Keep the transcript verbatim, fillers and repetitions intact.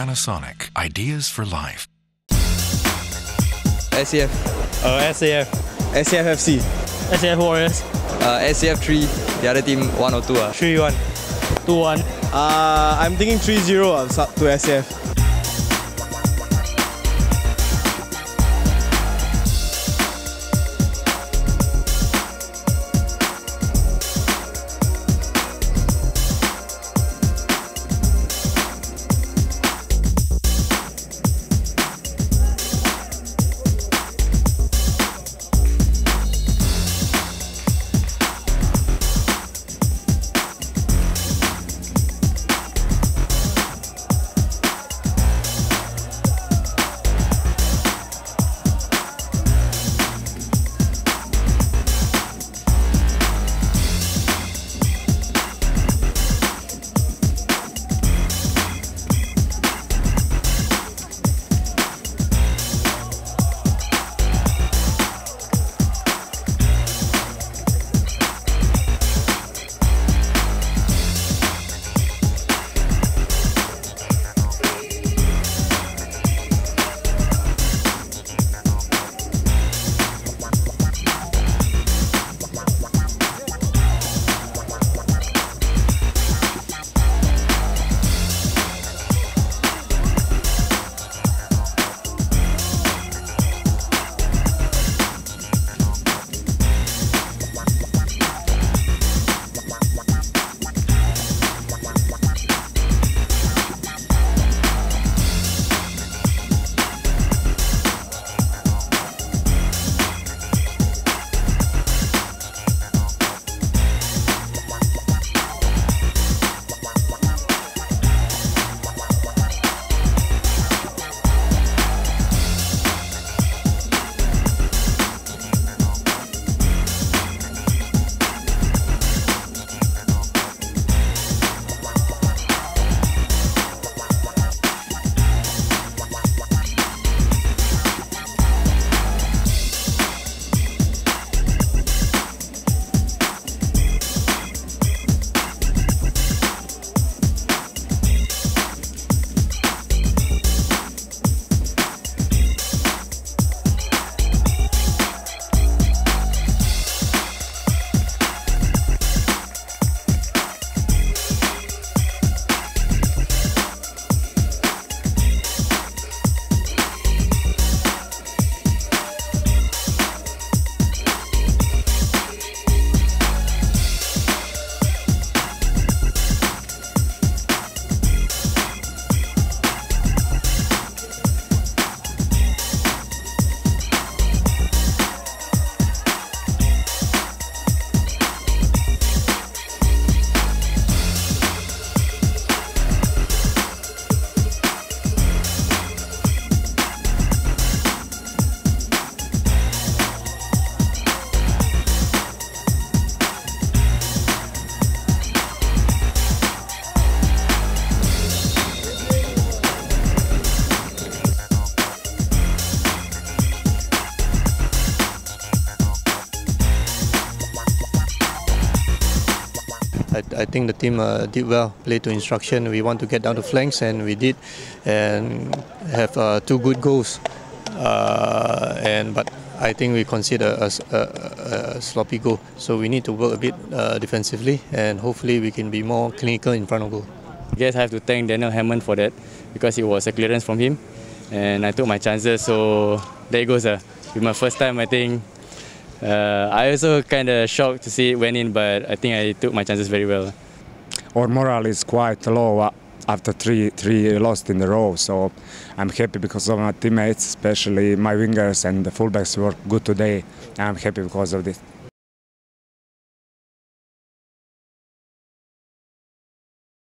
Panasonic. Ideas for life. S A F. Uh, S A F. S A F F C. S A F Warriors. Uh, S A F three. The other team one or two. Uh. three one. two one. Uh, I'm thinking three zero to S A F. I, I think the team uh, did well, played to instruction. We want to get down the flanks, and we did, and have uh, two good goals. Uh, and but I think we conceded a, a, a sloppy goal, so we need to work a bit uh, defensively, and hopefully we can be more clinical in front of goal. I guess I have to thank Daniel Hammond for that, because it was a clearance from him, and I took my chances. So there it goes. Uh. With my first time, I think. Uh, I also kind of shocked to see it went in, but I think I took my chances very well. Our morale is quite low uh, after three three lost in a row, so I'm happy because of my teammates, especially my wingers and the fullbacks worked good today. I'm happy because of this.